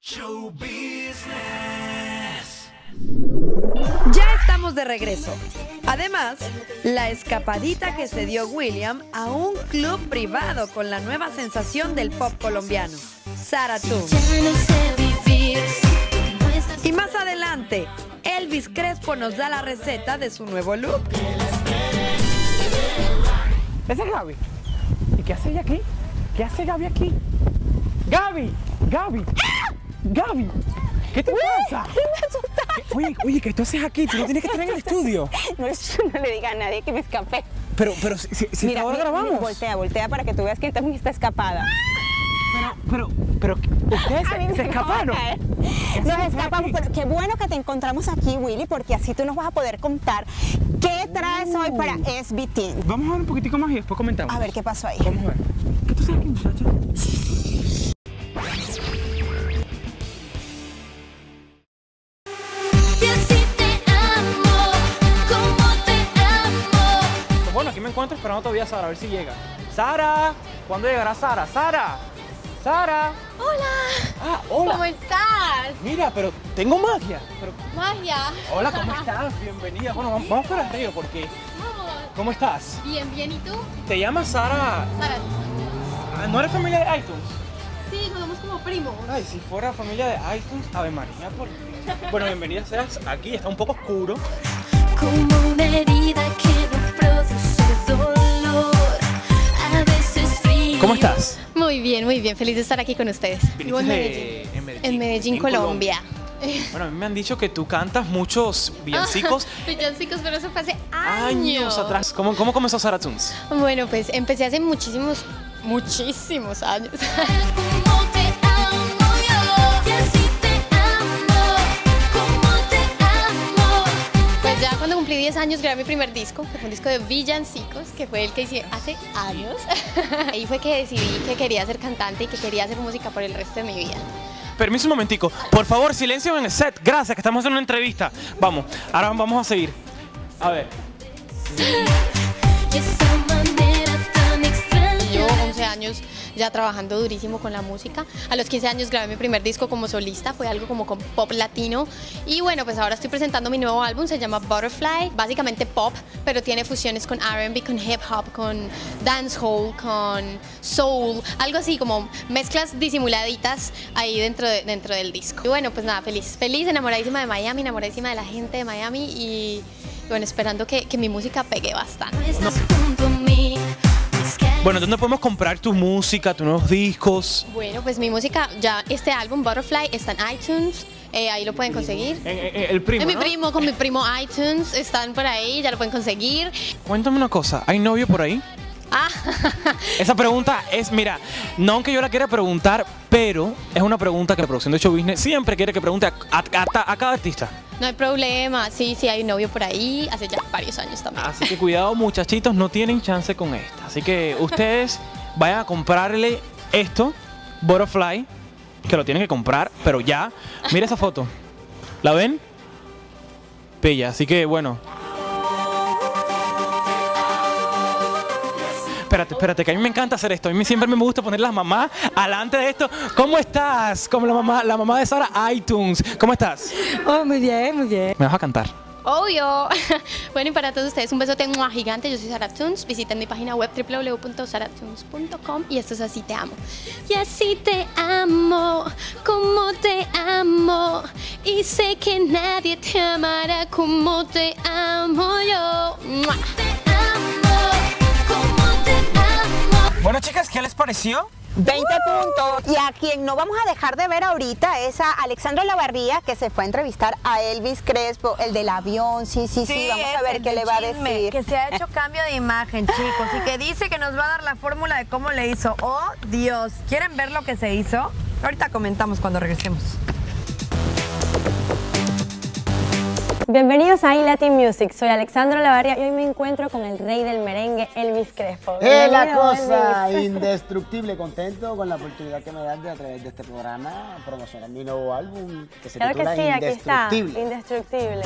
Show Business. Ya estamos de regreso. Además, la escapadita que se dio William a un club privado con la nueva sensación del pop colombiano, Sara Tunes. Y más adelante, Elvis Crespo nos da la receta de su nuevo look. ¿Esa es Gaby? ¿Y qué hace ella aquí? ¿Qué hace Gaby aquí? ¡Gaby! ¡Gaby! ¡Ah! ¡Gaby! ¿Qué te pasa? Me asustaste. Oye, ¿qué tú haces aquí? Tú no tienes que estar en el estudio. No le diga a nadie que me escapé. Pero si Mira, ahora grabamos. Voltea para que tú veas que también está escapada. Pero, ustedes se escaparon. Nos escapamos, pero qué bueno que te encontramos aquí, Willy, porque así tú nos vas a poder contar qué traes hoy para SB Vamos a ver un poquitico más y después comentamos. A ver qué pasó ahí. Vamos a ver. ¿Qué tú sabes aquí, muchacha? Bueno, aquí me encuentro esperando todavía a Sara, a ver si llega. ¡Sara! ¿Cuándo llegará Sara? ¡Sara! ¡Sara! Hola. Ah, hola. ¿Cómo estás? Mira, pero tengo magia. Magia. Hola, ¿cómo estás? Bienvenida. Bueno, vamos para arriba porque... Vamos. ¿Cómo estás? Bien, bien. ¿Y tú? ¿Te llamas Sara? Sara. ¿No eres familia de iTunes? Sí, somos como primos. Ay, si fuera familia de iTunes, Ave María. Bueno, bienvenida seas aquí. Está un poco oscuro. Como una herida que no produce dolor, a veces frío. ¿Cómo estás? Muy bien, muy bien. Feliz de estar aquí con ustedes. Vivo en Medellín. En Medellín, Colombia. Bueno, a mí me han dicho que tú cantas muchos villancicos. Villancicos, pero eso fue hace Años atrás. ¿Cómo comenzó Sara Tunes? Bueno, pues empecé hace muchísimos años. Como te amo yo, y así te amo, como te amo. Pues ya cuando cumplí 10 años grabé mi primer disco, que fue un disco de villancicos, que fue el que hice hace años. Ahí fue que decidí que quería ser cantante y que quería hacer música por el resto de mi vida. Permiso un momentico. Por favor, silencio en el set. Gracias, que estamos haciendo una entrevista. Vamos, ahora vamos a seguir. A ver. Y esa manera tan extraña. Yo 11 años ya trabajando durísimo con la música. A los 15 años grabé mi primer disco como solista, fue algo como con pop latino. Y bueno, pues ahora estoy presentando mi nuevo álbum, se llama Butterfly. Básicamente pop, pero tiene fusiones con R&B, con hip hop, con dancehall, con soul, algo así como mezclas disimuladitas ahí dentro del disco. Y bueno, pues nada, feliz, enamoradísima de Miami, enamoradísima de la gente de Miami y bueno, esperando que mi música pegue bastante. Estás junto a mí. Bueno, ¿dónde podemos comprar tu música, tus nuevos discos? Bueno, pues mi música, ya este álbum Butterfly está en iTunes, ahí lo pueden conseguir. El primo, ¿no? Con mi primo iTunes, están por ahí, ya lo pueden conseguir. Cuéntame una cosa, ¿hay novio por ahí? Ah, Esa pregunta es, mira, no aunque yo la quiera preguntar, pero es una pregunta que la producción de Show Business siempre quiere que pregunte a cada artista. no hay problema, sí, hay un novio por ahí, hace ya varios años también. Así que cuidado, muchachitos, no tienen chance con esta. Así que ustedes vayan a comprarle esto, Butterfly, que lo tienen que comprar, pero ya. Mira esa foto. ¿La ven? Bella, así que bueno. Espérate, que a mí me encanta hacer esto. A mí siempre me gusta poner las mamás alante de esto. ¿Cómo estás? Como la mamá de Sara iTunes. ¿Cómo estás? Oh, muy bien, muy bien. ¿Me vas a cantar? Obvio. Bueno, y para todos ustedes un besote gigante. Yo soy Sara Tunes. Visiten mi página web www.saratunes.com y esto es Así Te Amo. Y así te amo, como te amo. Y sé que nadie te amará como te amo yo. ¡Mua! Te amo, como te amo. Bueno, chicas, ¿qué les pareció? 20 puntos. Y a quien no vamos a dejar de ver ahorita es a Alexandra Lavarría, que se fue a entrevistar a Elvis Crespo, el del avión. Sí, vamos a ver qué le va a decir. Que se ha hecho cambio de imagen, chicos, y que dice que nos va a dar la fórmula de cómo le hizo. ¡Oh, Dios! ¿Quieren ver lo que se hizo? Ahorita comentamos cuando regresemos. Bienvenidos a iLatin Music, soy Alexandra Lavarria y hoy me encuentro con el rey del merengue, Elvis Crespo. Es la Bienvenido, cosa, Elvis. indestructible, contento con la oportunidad que me das de a través de este programa promocionar mi nuevo álbum que se Claro que titula sí, aquí está, Indestructible. Indestructible.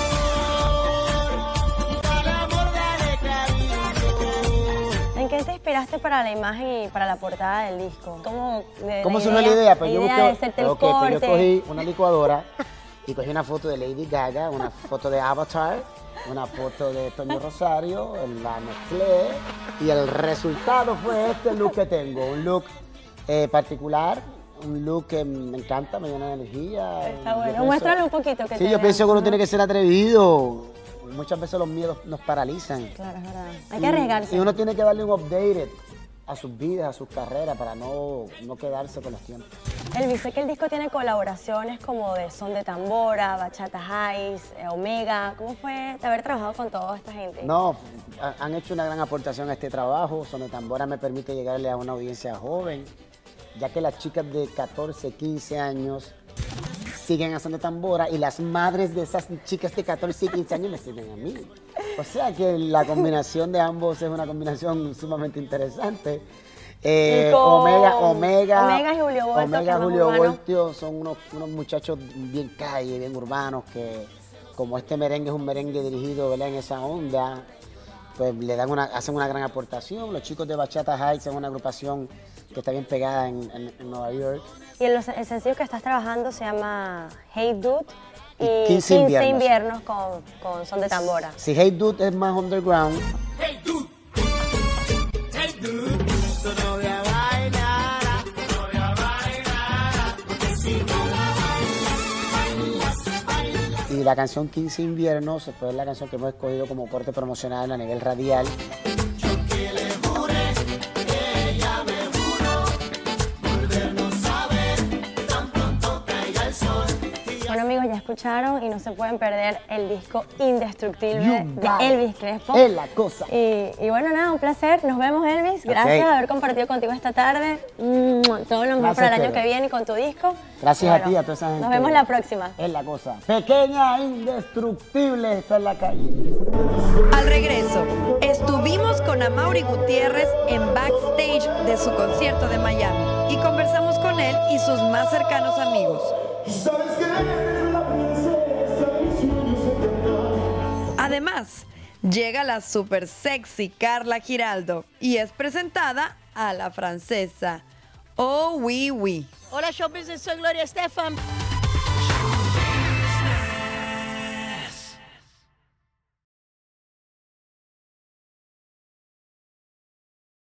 ¿En qué te inspiraste inspiraste para la imagen y para la portada del disco? ¿Cómo surgió la idea? Pues yo busqué, pues yo cogí una licuadora y cogí una foto de Lady Gaga, una foto de Avatar, una foto de Toño Rosario, la mezclé y el resultado fue este look que tengo, un look particular, un look que me encanta, me llena de energía. Está bueno, muéstralo un poquito. Sí, yo pienso que uno tiene que ser atrevido. Muchas veces los miedos nos paralizan. Claro, es verdad. Hay que arriesgarse. Y uno tiene que darle un update a sus vidas, a sus carreras, para no quedarse con los tiempos. Elvis, sé que el disco tiene colaboraciones como de Son de Tambora, Bachata Heights, Omega. ¿Cómo fue de haber trabajado con toda esta gente? No, han hecho una gran aportación a este trabajo. Son de Tambora me permite llegarle a una audiencia joven, ya que las chicas de 14, 15 años siguen a Son de Tambora y las madres de esas chicas de 14 y 15 años me siguen a mí. O sea que la combinación de ambos es una combinación sumamente interesante. Omega y Julio Voltio son unos muchachos bien calle, bien urbanos, que como este merengue es un merengue dirigido, ¿verdad?, en esa onda, pues le dan hacen una gran aportación. Los chicos de Bachata Heights son una agrupación que está bien pegada en Nueva York. Y el sencillo que estás trabajando se llama Hey Dude y 15 inviernos con Son de Tambora. Sí, Hey Dude es más underground. Hey Dude, Hey Dude, tu novia bailará, porque si no la bailas. Y la canción 15 inviernos es la canción que hemos escogido como corte promocional a nivel radial. Bueno, amigos, ya escucharon y no se pueden perder el disco Indestructible de Elvis Crespo. Es la cosa. Y bueno, nada, un placer. Nos vemos, Elvis. Gracias por haber compartido contigo esta tarde. Todo lo mejor para el año que viene y con tu disco. Gracias a ti, a toda esa gente. Nos vemos la próxima. Es la cosa. Pequeña Indestructible está en la calle. Al regreso, estuvimos con Amaury Gutiérrez en backstage de su concierto de Miami y conversamos con él y sus más cercanos amigos. Además, llega la super sexy Carla Giraldo y es presentada a la francesa. Oh, oui, oui. Hola, show business, soy Gloria Estefan.